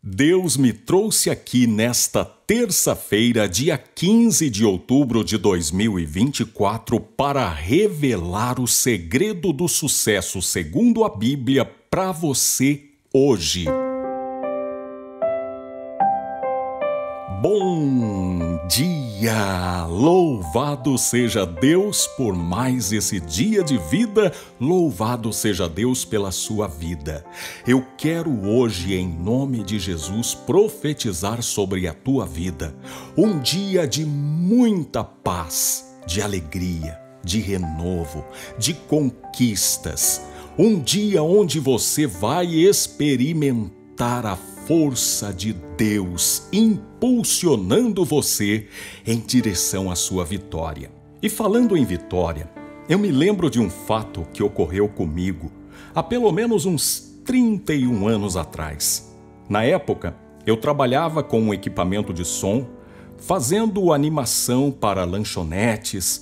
Deus me trouxe aqui nesta terça-feira, dia 15 de outubro de 2024, para revelar o segredo do sucesso segundo a Bíblia para você hoje. Bom dia! Louvado seja Deus por mais esse dia de vida, louvado seja Deus pela sua vida. Eu quero hoje, em nome de Jesus, profetizar sobre a tua vida um dia de muita paz, de alegria, de renovo, de conquistas. Um dia onde você vai experimentar a força de Deus impulsionando você em direção à sua vitória. E falando em vitória, eu me lembro de um fato que ocorreu comigo há pelo menos uns 31 anos atrás. Na época, eu trabalhava com um equipamento de som, fazendo animação para lanchonetes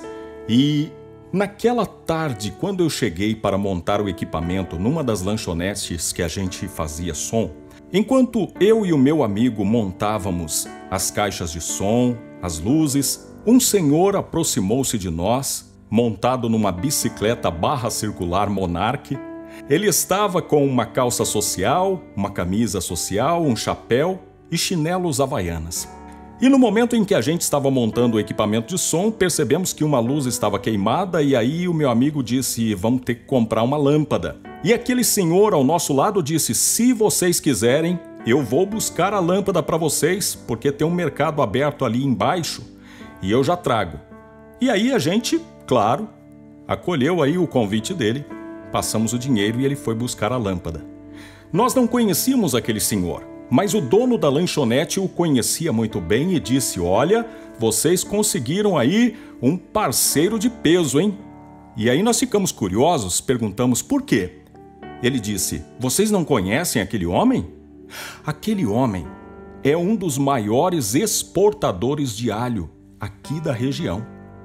e naquela tarde, quando eu cheguei para montar o equipamento numa das lanchonetes que a gente fazia som, enquanto eu e o meu amigo montávamos as caixas de som, as luzes, um senhor aproximou-se de nós, montado numa bicicleta barra circular Monarch. Ele estava com uma calça social, uma camisa social, um chapéu e chinelos havaianas. E no momento em que a gente estava montando o equipamento de som, percebemos que uma luz estava queimada e aí o meu amigo disse: vamos ter que comprar uma lâmpada. E aquele senhor ao nosso lado disse: se vocês quiserem, eu vou buscar a lâmpada para vocês, porque tem um mercado aberto ali embaixo e eu já trago. E aí a gente, claro, acolheu aí o convite dele, passamos o dinheiro e ele foi buscar a lâmpada. Nós não conhecíamos aquele senhor, mas o dono da lanchonete o conhecia muito bem e disse: olha, vocês conseguiram aí um parceiro de peso, hein? E aí nós ficamos curiosos, perguntamos por quê. Ele disse: vocês não conhecem aquele homem? Aquele homem é um dos maiores exportadores de alho aqui da região.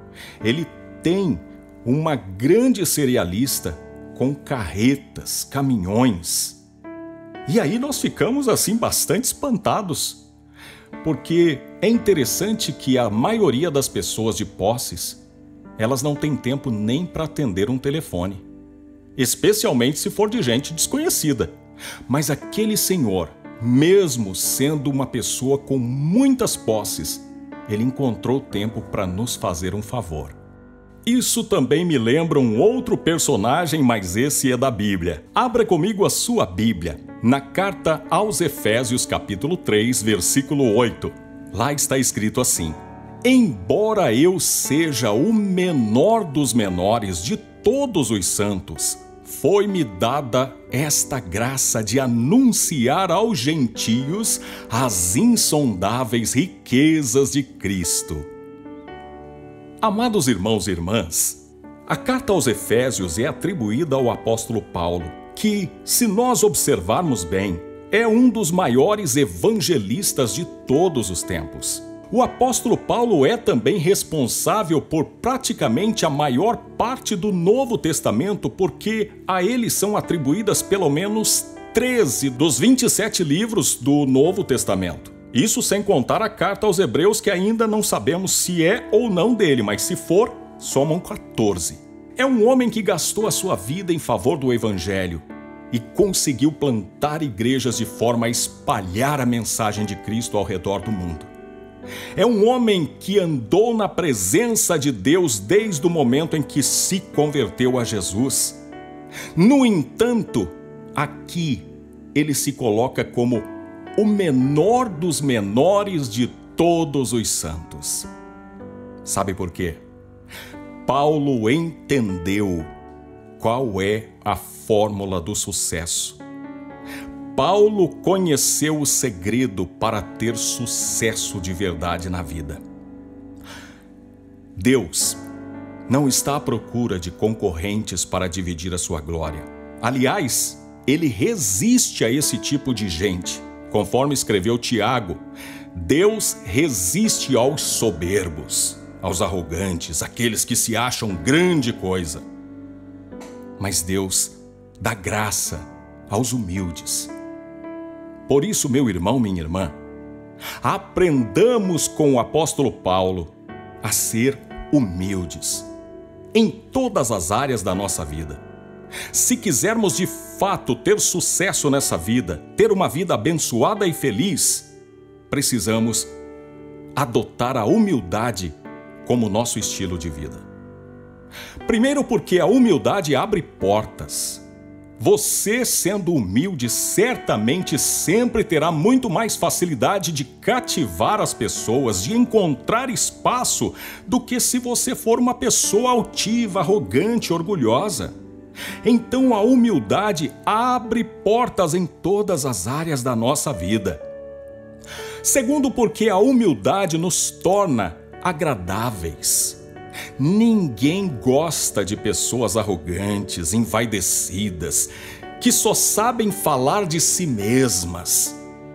Ele tem uma grande cerealista com carretas, caminhões. E aí nós ficamos assim bastante espantados, porque é interessante que a maioria das pessoas de posses, elas não têm tempo nem para atender um telefone, especialmente se for de gente desconhecida. Mas aquele senhor, mesmo sendo uma pessoa com muitas posses, ele encontrou tempo para nos fazer um favor. Isso também me lembra um outro personagem, mas esse é da Bíblia. Abra comigo a sua Bíblia, na carta aos Efésios, capítulo 3, versículo 8. Lá está escrito assim: embora eu seja o menor dos menores de todos os santos, foi-me dada esta graça de anunciar aos gentios as insondáveis riquezas de Cristo. Amados irmãos e irmãs, a carta aos Efésios é atribuída ao apóstolo Paulo, que, se nós observarmos bem, é um dos maiores evangelistas de todos os tempos. O apóstolo Paulo é também responsável por praticamente a maior parte do Novo Testamento, porque a ele são atribuídas pelo menos 13 dos 27 livros do Novo Testamento. Isso sem contar a carta aos Hebreus, que ainda não sabemos se é ou não dele, mas se for, somam 14. É um homem que gastou a sua vida em favor do Evangelho e conseguiu plantar igrejas de forma a espalhar a mensagem de Cristo ao redor do mundo. É um homem que andou na presença de Deus desde o momento em que se converteu a Jesus. No entanto, aqui ele se coloca como o menor dos menores de todos os santos. Sabe por quê? Paulo entendeu qual é a fórmula do sucesso. Paulo conheceu o segredo para ter sucesso de verdade na vida. Deus não está à procura de concorrentes para dividir a sua glória. Aliás, ele resiste a esse tipo de gente. Conforme escreveu Tiago, Deus resiste aos soberbos, aos arrogantes, aqueles que se acham grande coisa. Mas Deus dá graça aos humildes. Por isso, meu irmão, minha irmã, aprendamos com o apóstolo Paulo a ser humildes em todas as áreas da nossa vida. Se quisermos de fato ter sucesso nessa vida, ter uma vida abençoada e feliz, precisamos adotar a humildade como nosso estilo de vida. Primeiro, porque a humildade abre portas. Você, sendo humilde, certamente sempre terá muito mais facilidade de cativar as pessoas, de encontrar espaço, do que se você for uma pessoa altiva, arrogante, orgulhosa. Então a humildade abre portas em todas as áreas da nossa vida. Segundo, porque a humildade nos torna agradáveis. Ninguém gosta de pessoas arrogantes, envaidecidas, que só sabem falar de si mesmas.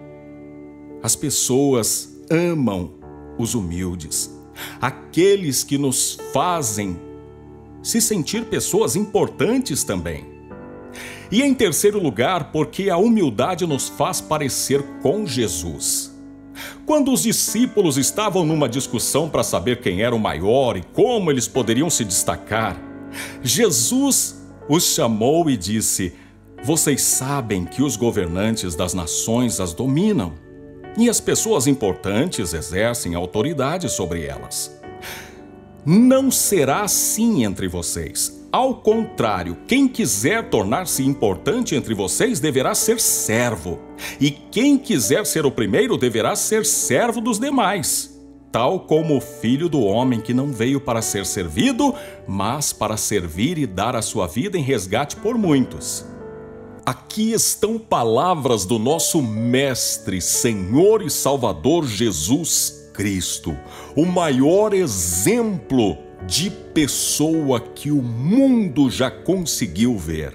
As pessoas amam os humildes, aqueles que nos fazem se sentir pessoas importantes também. E em terceiro lugar, porque a humildade nos faz parecer com Jesus. Quando os discípulos estavam numa discussão para saber quem era o maior e como eles poderiam se destacar, Jesus os chamou e disse: "Vocês sabem que os governantes das nações as dominam, e as pessoas importantes exercem autoridade sobre elas. Não será assim entre vocês. Ao contrário, quem quiser tornar-se importante entre vocês deverá ser servo, e quem quiser ser o primeiro deverá ser servo dos demais, tal como o Filho do Homem, que não veio para ser servido, mas para servir e dar a sua vida em resgate por muitos." Aqui estão palavras do nosso Mestre, Senhor e Salvador Jesus Cristo, o maior exemplo de pessoa que o mundo já conseguiu ver.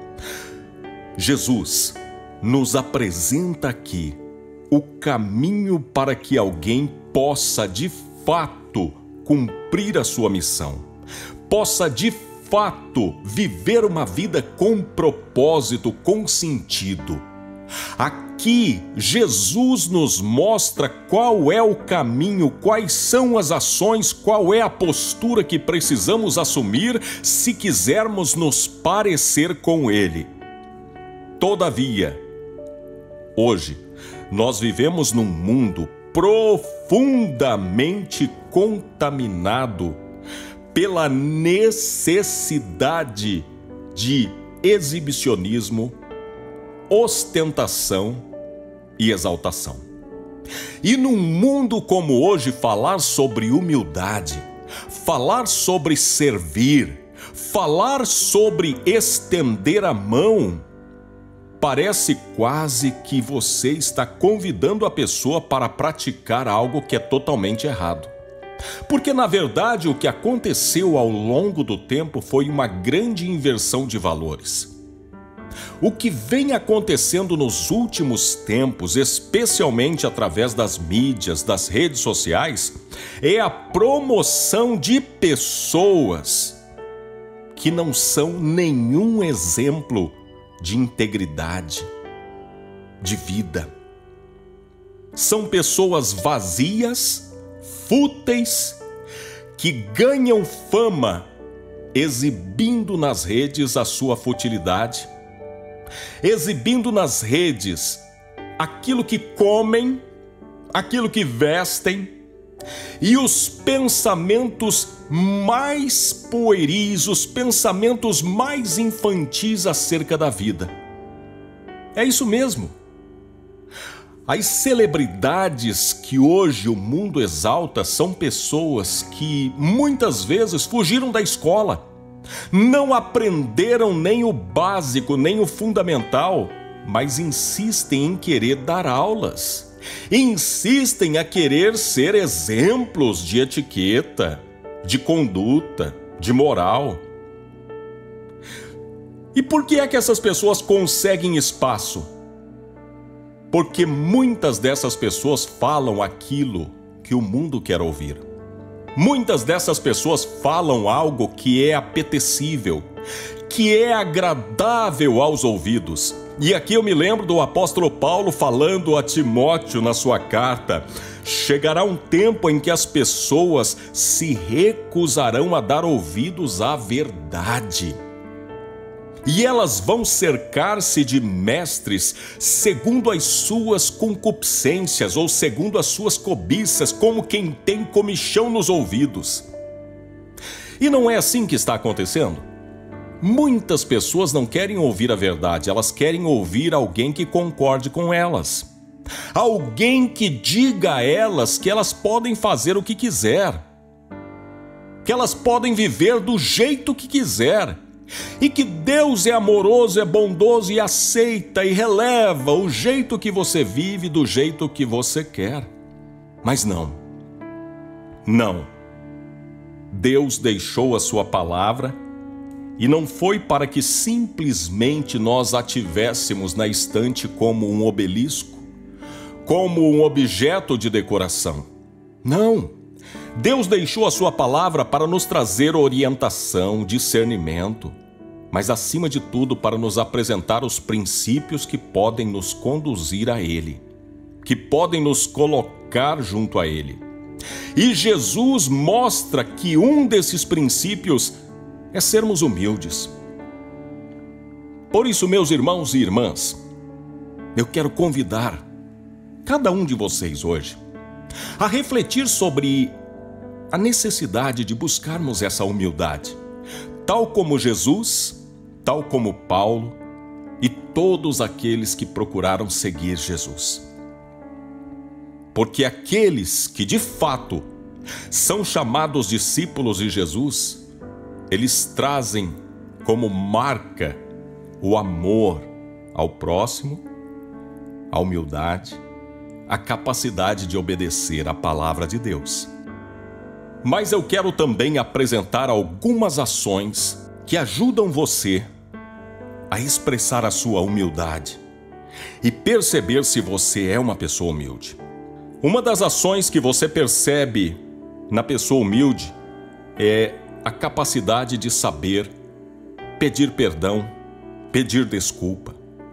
Jesus nos apresenta aqui o caminho para que alguém possa de fato cumprir a sua missão, possa de fato viver uma vida com propósito, com sentido. Aqui, Jesus nos mostra qual é o caminho, quais são as ações, qual é a postura que precisamos assumir se quisermos nos parecer com Ele. Todavia, hoje, nós vivemos num mundo profundamente contaminado pela necessidade de exibicionismo, ostentação e exaltação. E num mundo como hoje, falar sobre humildade, falar sobre servir, falar sobre estender a mão, parece quase que você está convidando a pessoa para praticar algo que é totalmente errado. Porque, na verdade, o que aconteceu ao longo do tempo foi uma grande inversão de valores. O que vem acontecendo nos últimos tempos, especialmente através das mídias, das redes sociais, é a promoção de pessoas que não são nenhum exemplo de integridade, de vida. São pessoas vazias, fúteis, que ganham fama exibindo nas redes a sua futilidade, exibindo nas redes aquilo que comem, aquilo que vestem e os pensamentos mais pueris, os pensamentos mais infantis acerca da vida. É isso mesmo. As celebridades que hoje o mundo exalta são pessoas que muitas vezes fugiram da escola, não aprenderam nem o básico, nem o fundamental, mas insistem em querer dar aulas, insistem a querer ser exemplos de etiqueta, de conduta, de moral. E por que é que essas pessoas conseguem espaço? Porque muitas dessas pessoas falam aquilo que o mundo quer ouvir. Muitas dessas pessoas falam algo que é apetecível, que é agradável aos ouvidos. E aqui eu me lembro do apóstolo Paulo falando a Timóteo na sua carta: chegará um tempo em que as pessoas se recusarão a dar ouvidos à verdade. E elas vão cercar-se de mestres segundo as suas concupiscências ou segundo as suas cobiças, como quem tem comichão nos ouvidos. E não é assim que está acontecendo? Muitas pessoas não querem ouvir a verdade, elas querem ouvir alguém que concorde com elas. Alguém que diga a elas que elas podem fazer o que quiser, que elas podem viver do jeito que quiser, e que Deus é amoroso, é bondoso e aceita e releva o jeito que você vive do jeito que você quer. Mas não. Deus deixou a sua palavra e não foi para que simplesmente nós a tivéssemos na estante como um obelisco, como um objeto de decoração. Não. Deus deixou a sua palavra para nos trazer orientação, discernimento, mas acima de tudo para nos apresentar os princípios que podem nos conduzir a Ele, que podem nos colocar junto a Ele. E Jesus mostra que um desses princípios é sermos humildes. Por isso, meus irmãos e irmãs, eu quero convidar cada um de vocês hoje a refletir sobre a necessidade de buscarmos essa humildade, tal como Jesus, tal como Paulo e todos aqueles que procuraram seguir Jesus. Porque aqueles que de fato são chamados discípulos de Jesus, eles trazem como marca o amor ao próximo, a humildade, a capacidade de obedecer à palavra de Deus. Mas eu quero também apresentar algumas ações que ajudam você a expressar a sua humildade e perceber se você é uma pessoa humilde. Uma das ações que você percebe na pessoa humilde é a capacidade de saber pedir perdão, pedir desculpa.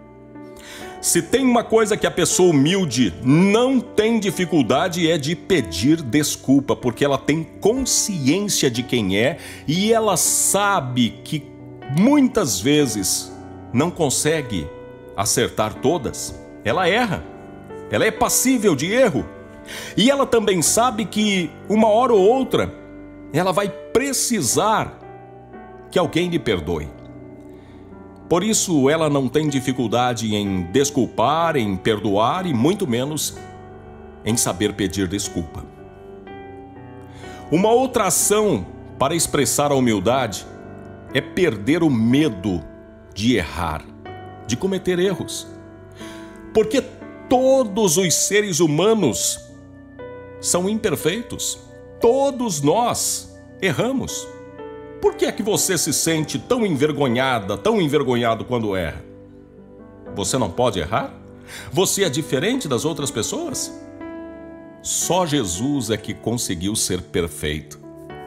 Se tem uma coisa que a pessoa humilde não tem dificuldade é de pedir desculpa, porque ela tem consciência de quem é e ela sabe que muitas vezes não consegue acertar todas. Ela erra, ela é passível de erro. E ela também sabe que uma hora ou outra ela vai precisar que alguém lhe perdoe. Por isso ela não tem dificuldade em desculpar, em perdoar e muito menos em saber pedir desculpa. Uma outra ação para expressar a humildade é perder o medo de errar, de cometer erros. Porque todos os seres humanos são imperfeitos. Todos nós erramos. Por que é que você se sente tão envergonhada, tão envergonhado quando erra? Você não pode errar? Você é diferente das outras pessoas? Só Jesus é que conseguiu ser perfeito.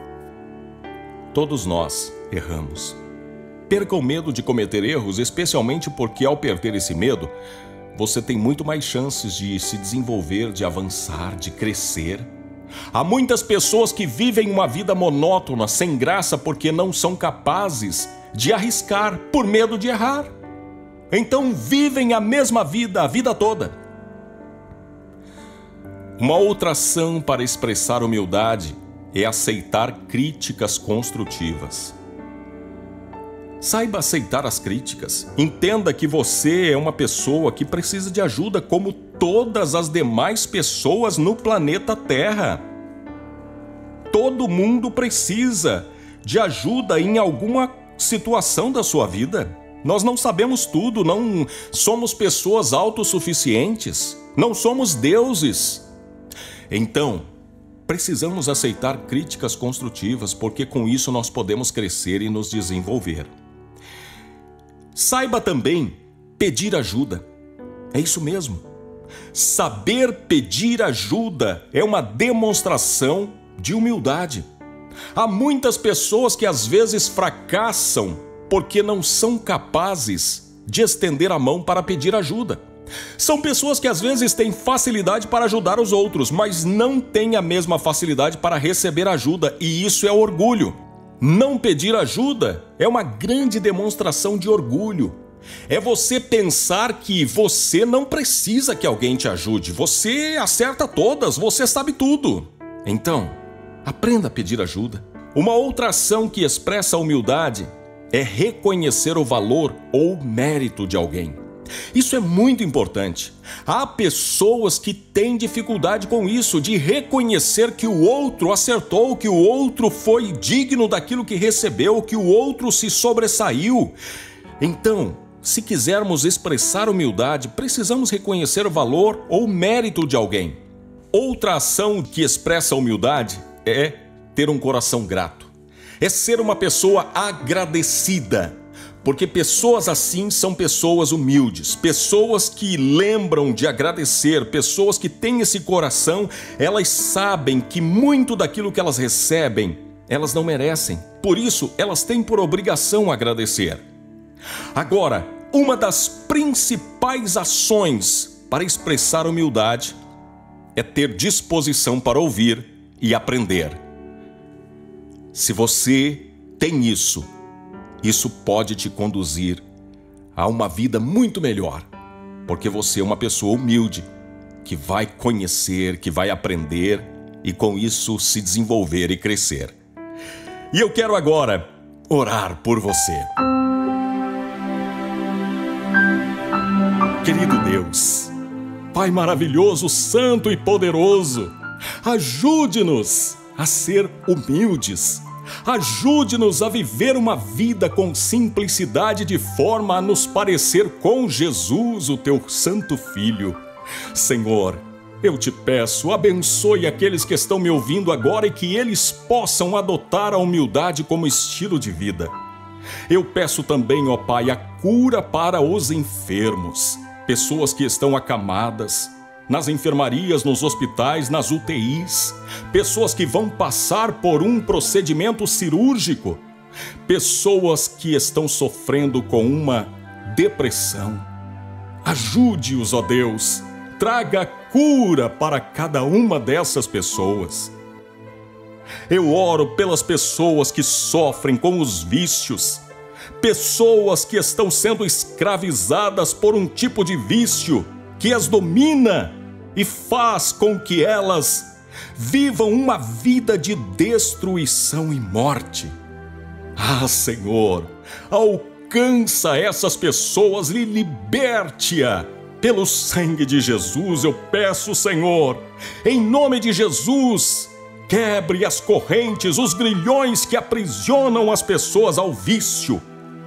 Todos nós erramos. Perca o medo de cometer erros, especialmente porque ao perder esse medo, você tem muito mais chances de se desenvolver, de avançar, de crescer. Há muitas pessoas que vivem uma vida monótona, sem graça, porque não são capazes de arriscar por medo de errar. Então vivem a mesma vida a vida toda. Uma outra ação para expressar humildade é aceitar críticas construtivas. Saiba aceitar as críticas. Entenda que você é uma pessoa que precisa de ajuda como todas as demais pessoas no planeta Terra. Todo mundo precisa de ajuda em alguma situação da sua vida. Nós não sabemos tudo, não somos pessoas autossuficientes, não somos deuses. Então, precisamos aceitar críticas construtivas, porque com isso nós podemos crescer e nos desenvolver. Saiba também pedir ajuda. É isso mesmo. Saber pedir ajuda é uma demonstração de humildade. Há muitas pessoas que às vezes fracassam porque não são capazes de estender a mão para pedir ajuda. São pessoas que às vezes têm facilidade para ajudar os outros, mas não têm a mesma facilidade para receber ajuda, e isso é orgulho. Não pedir ajuda é uma grande demonstração de orgulho. É você pensar que você não precisa que alguém te ajude, você acerta todas, você sabe tudo. Então, aprenda a pedir ajuda. Uma outra ação que expressa a humildade é reconhecer o valor ou mérito de alguém. Isso é muito importante. Há pessoas que têm dificuldade com isso, de reconhecer que o outro acertou, que o outro foi digno daquilo que recebeu, que o outro se sobressaiu. Então, se quisermos expressar humildade, precisamos reconhecer o valor ou mérito de alguém. Outra ação que expressa humildade é ter um coração grato. É ser uma pessoa agradecida. Porque pessoas assim são pessoas humildes, pessoas que lembram de agradecer, pessoas que têm esse coração, elas sabem que muito daquilo que elas recebem, elas não merecem. Por isso, elas têm por obrigação agradecer. Agora, uma das principais ações para expressar humildade é ter disposição para ouvir e aprender. Se você tem isso pode te conduzir a uma vida muito melhor, porque você é uma pessoa humilde, que vai conhecer, que vai aprender e com isso se desenvolver e crescer. E eu quero agora orar por você. Querido Deus, Pai maravilhoso, santo e poderoso, ajude-nos a ser humildes. Ajude-nos a viver uma vida com simplicidade de forma a nos parecer com Jesus, o teu santo Filho. Senhor, eu te peço, abençoe aqueles que estão me ouvindo agora e que eles possam adotar a humildade como estilo de vida. Eu peço também, ó Pai, a cura para os enfermos, pessoas que estão acamadas, nas enfermarias, nos hospitais, nas UTIs, pessoas que vão passar por um procedimento cirúrgico, pessoas que estão sofrendo com uma depressão. Ajude-os, ó Deus, traga cura para cada uma dessas pessoas. Eu oro pelas pessoas que sofrem com os vícios, pessoas que estão sendo escravizadas por um tipo de vício que as domina e faz com que elas vivam uma vida de destruição e morte. Ah, Senhor, alcança essas pessoas e liberte-a. Pelo sangue de Jesus, eu peço, Senhor, em nome de Jesus, quebre as correntes, os grilhões que aprisionam as pessoas ao vício.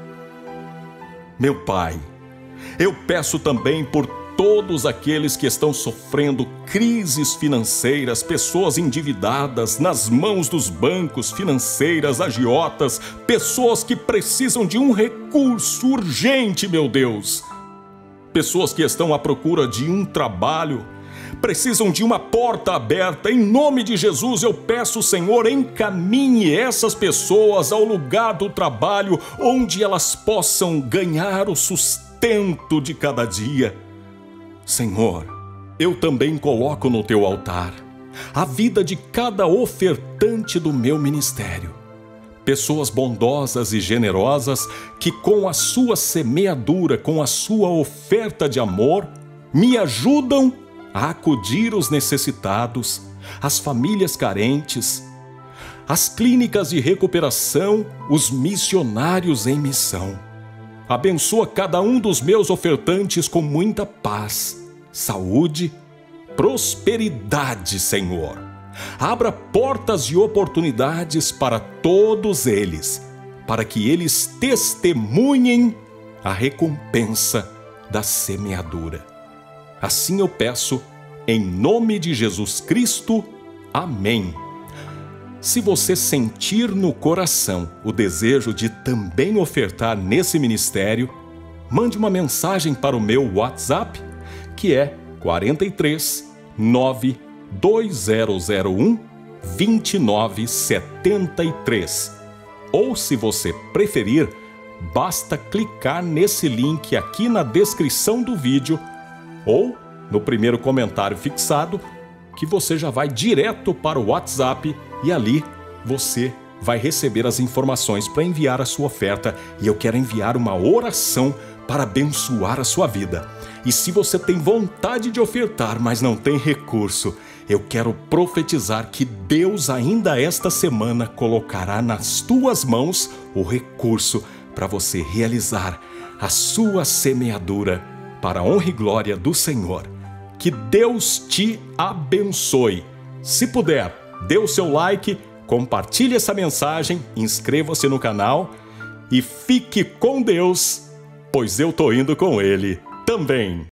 Meu Pai, eu peço também por todos aqueles que estão sofrendo crises financeiras, pessoas endividadas nas mãos dos bancos, financeiras, agiotas, pessoas que precisam de um recurso urgente, meu Deus. Pessoas que estão à procura de um trabalho, precisam de uma porta aberta. Em nome de Jesus, eu peço, Senhor, encaminhe essas pessoas ao lugar do trabalho, onde elas possam ganhar o sustento de cada dia. Senhor, eu também coloco no teu altar a vida de cada ofertante do meu ministério. Pessoas bondosas e generosas que com a sua semeadura, com a sua oferta de amor, me ajudam a acudir os necessitados, as famílias carentes, as clínicas de recuperação, os missionários em missão. Abençoa cada um dos meus ofertantes com muita paz, saúde, prosperidade, Senhor. Abra portas de oportunidades para todos eles, para que eles testemunhem a recompensa da semeadura. Assim eu peço, em nome de Jesus Cristo. Amém. Se você sentir no coração o desejo de também ofertar nesse ministério, mande uma mensagem para o meu WhatsApp, que é 43 92001 2973. Ou, se você preferir, basta clicar nesse link aqui na descrição do vídeo ou no primeiro comentário fixado, que você já vai direto para o WhatsApp e ali você vai receber as informações para enviar a sua oferta, e eu quero enviar uma oração para abençoar a sua vida. E se você tem vontade de ofertar, mas não tem recurso, eu quero profetizar que Deus ainda esta semana colocará nas tuas mãos o recurso para você realizar a sua semeadura para a honra e glória do Senhor. Que Deus te abençoe. Se puder, dê o seu like, compartilhe essa mensagem, inscreva-se no canal e fique com Deus, pois eu tô indo com Ele também.